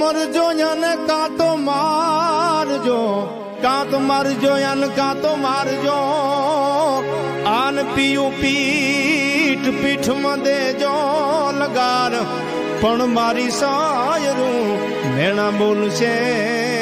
मरजो यान का तो मारजो, का तो मरजो यान का तो मारजो। आन पियू पीठ पीठ मदे जो लगार, पण मारी सायरू मेणा बोल से